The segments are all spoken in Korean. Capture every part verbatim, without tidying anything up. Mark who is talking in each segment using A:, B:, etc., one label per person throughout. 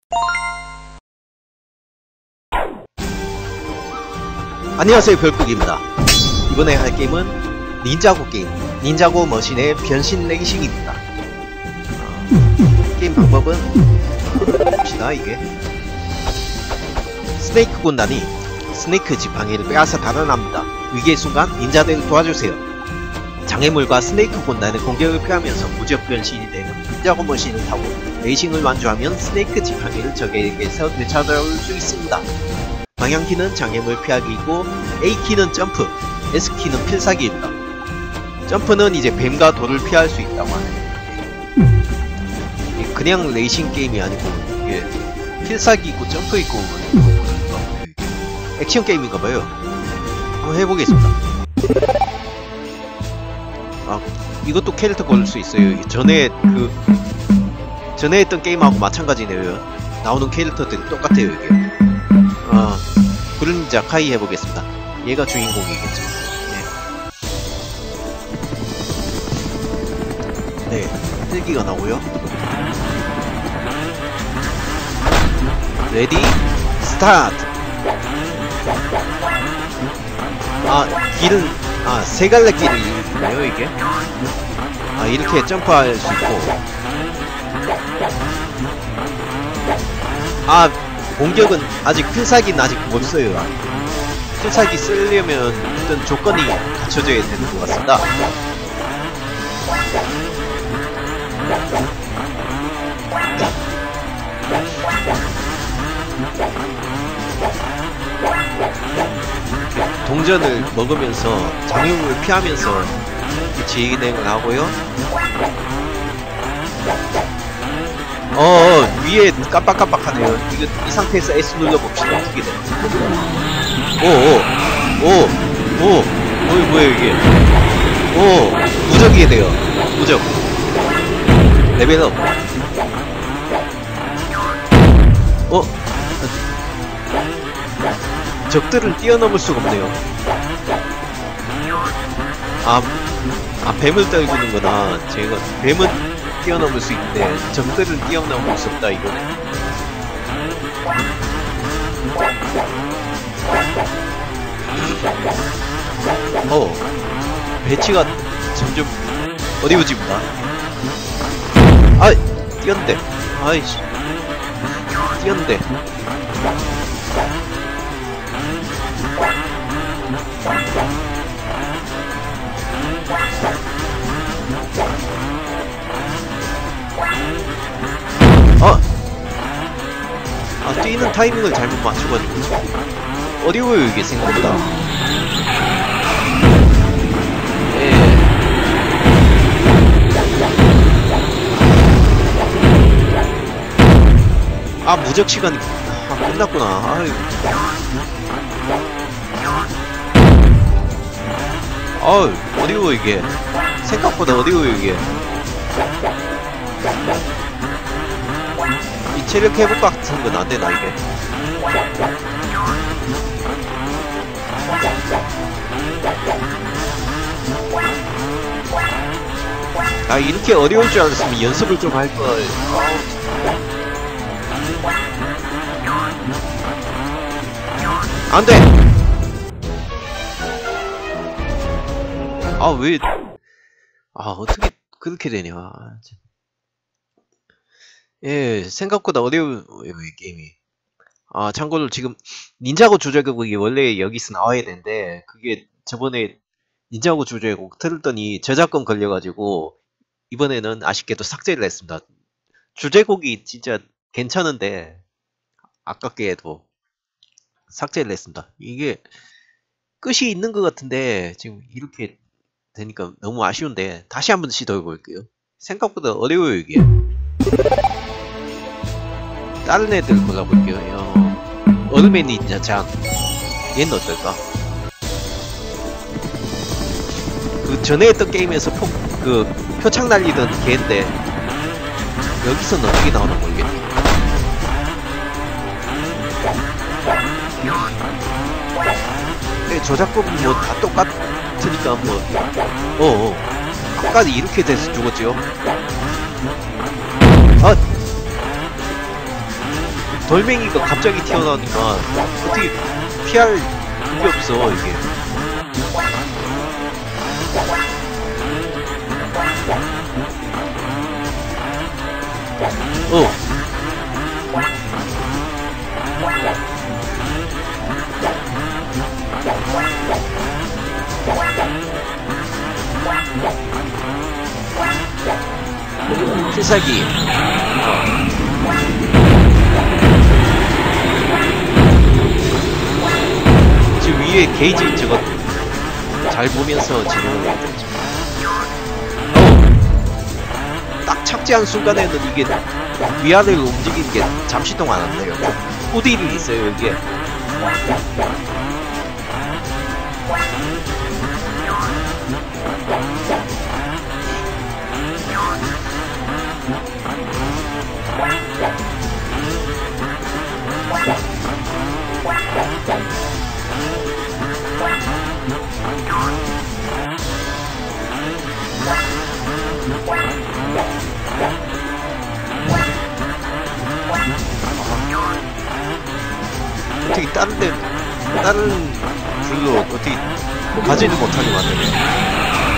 A: 안녕하세요, 별국입니다. 이번에 할 게임은 닌자고 게임, 닌자고 머신의 변신 레이싱입니다. 어, 게임 방법은 봅시다. 이게 스네이크 군단이 스네이크 지팡이를 빼앗아 달아납니다. 위기의 순간 닌자들을 도와주세요. 장애물과 스네이크 군단의 공격을 피하면서 무적 변신이 되는 닌자고 머신을 타고 레이싱을 완주하면 스네이크 지팡이를 적에게서 되찾아올 수 있습니다. 방향키는 장애물 피하기이고 A키는 점프, S키는 필살기입니다. 점프는 이제 뱀과 돌을 피할 수 있다고 하네요. 그냥 레이싱 게임이 아니고 이게 필살기 있고 점프 있고 액션 게임인가봐요. 한번 해보겠습니다. 아, 이것도 캐릭터 고를 수 있어요. 전에 그 전에 했던 게임하고 마찬가지네요. 나오는 캐릭터들이 똑같아요. 이게 아, 그림자 카이 해보겠습니다. 얘가 주인공이겠죠. 네, 네, 헬기가 나오고요. 레디 스타트. 아, 길은 아, 세 갈래 길을 있나요 이게? 아, 이렇게 점프할 수 있고. 아, 공격은 아직 필살기는 아직 못 써요. 필살기 쓰려면 어떤 조건이 갖춰져야 되는 것 같습니다. 동전을 먹으면서 장애물을 피하면서 진행을 하고요. 어, 위에 깜빡깜빡하네요. 이거 이 상태에서 S 눌러봅시다. 어떻게 돼? 오, 오, 오, 오, 오, 뭐야 이게? 오, 무적이 돼요. 무적. 레벨업. 어? 적들을 뛰어넘을 수가 없네요. 아, 아 뱀을 떨구는구나. 제가 뱀은 뛰어넘을 수 있는데 적들을 뛰어넘을 수 없다 이거네. 어, 배치가 점점 어려워집니다. 아, 뛰었는데. 아이씨, 뛰었는데. 어! 아, 뛰는 타이밍을 잘못 맞춰가지고 어려워요 이게 생각보다. 예. 아, 무적 시간이 아, 끝났구나. 아유. 아유, 어려워 이게. 생각보다 어려워요 이게. 이 체력 회복 같은 건 안 되나 이게? 아, 이렇게 어려울 줄 알았으면 연습을 좀 할 걸. 안 돼! 아, 왜. 아, 어떻게 그렇게 되냐. 예, 생각보다 어려워요, 이 게임이. 아, 참고로 지금 닌자고 주제곡이 원래 여기서 나와야 되는데 그게 저번에 닌자고 주제곡 틀었더니 저작권 걸려가지고 이번에는 아쉽게도 삭제를 했습니다. 주제곡이 진짜 괜찮은데 아깝게도 삭제를 했습니다. 이게 끝이 있는 것 같은데 지금 이렇게 되니까 너무 아쉬운데 다시 한번 시도해 볼게요. 생각보다 어려워요 이게. 다른 애들 골라볼게요. 어, 어둠의 닌자 장. 얘는 어떨까? 그 전에 했던 게임에서 폭, 그 표창 날리던 걔인데 여기서는 어떻게 나오나 모르겠네. 근데 조작법은 뭐 다 똑같으니까 뭐 어어 아까 이렇게 돼서 죽었죠. 아, 돌멩이가 갑자기 튀어나오니까 어떻게 피할 그게 없어 이게. 어. 필살기. 어. 지금 위에 게이지 저거 잘 보면서 진행을 해야 되죠. 어. 딱 착지한 순간에는 이게 위아래로 움직이는 게 잠시 동안 안 돼요. 후딜이 있어요 이게. 어떻게 다른 데 다른 불로 어떻게 가지를 못하게 만드네.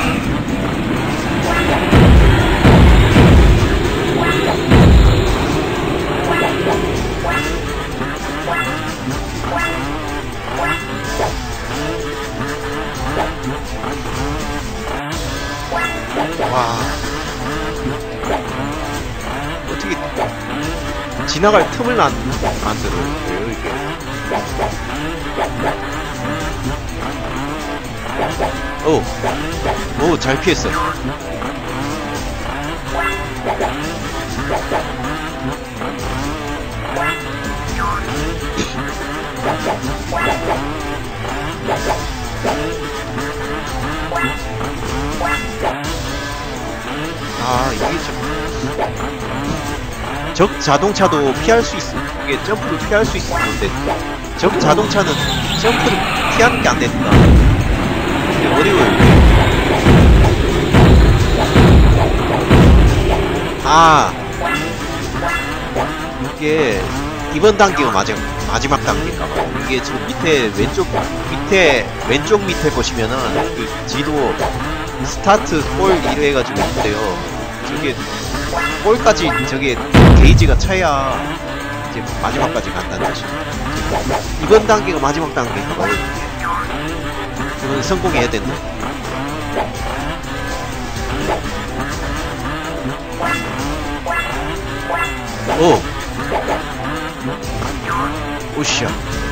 A: 와, 어떻게 지나갈 틈을 안 만들어요 이게. 오, 오, 잘 피했어. 아, 이게 참. 적 자동차도 피할 수 있어. 이게 점프를 피할 수 있었는데 적 자동차는 점프를 피하는 게 안 된다. 이게 어려워요. 아, 이게 이번 단계가 마지막 마지막 단계인가봐요. 이게 지금 밑에 왼쪽 밑에 왼쪽 밑에 보시면은 그 지도 스타트 골 이래 해가지고 있는데요. 저게 골까지 저게 게이지가 차야 이제 마지막까지 간다는 뜻이죠. 이번 단계가 마지막 단계인가봐요. 이건 성공해야 된다. 오! 오씨야.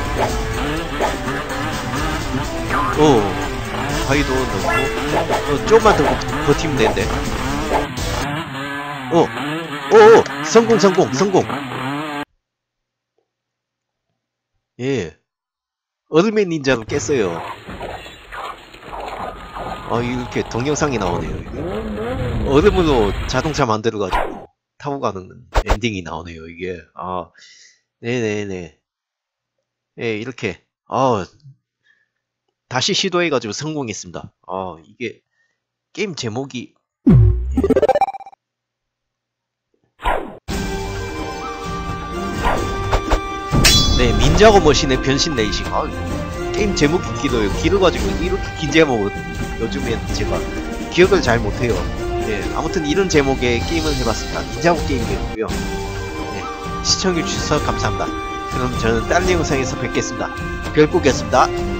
A: 오! 바위도 넣고, 어, 좀만 더 버티면 되는데. 오! 오! 오! 성공, 성공, 성공! 예. 얼음의 닌자를 깼어요. 아, 이렇게 동영상이 나오네요. 이게. 얼음으로 자동차 만들어가지고 타고 가는 엔딩이 나오네요, 이게. 아, 네네네. 예, 이렇게. 아, 다시 시도해가지고 성공했습니다. 아, 이게, 게임 제목이. 예. 네, 민자고 머신의 변신 레이싱. 아, 게임 제목이 길어요. 길어가지고 이렇게 긴 제목은 요즘엔 제가 기억을 잘 못해요. 네, 아무튼 이런 제목의 게임을 해봤습니다. 민자고 게임이었고요. 네, 시청해주셔서 감사합니다. 그럼 저는 다른 영상에서 뵙겠습니다. 별국이었습니다.